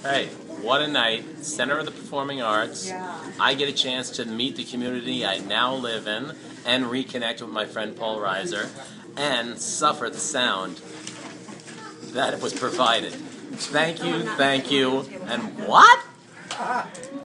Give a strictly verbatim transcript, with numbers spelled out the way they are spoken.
Hey, what a night. Center of the Performing Arts. Yeah. I get a chance to meet the community I now live in and reconnect with my friend Paul Reiser and suffer the sound that was provided. Thank you, thank you, and what?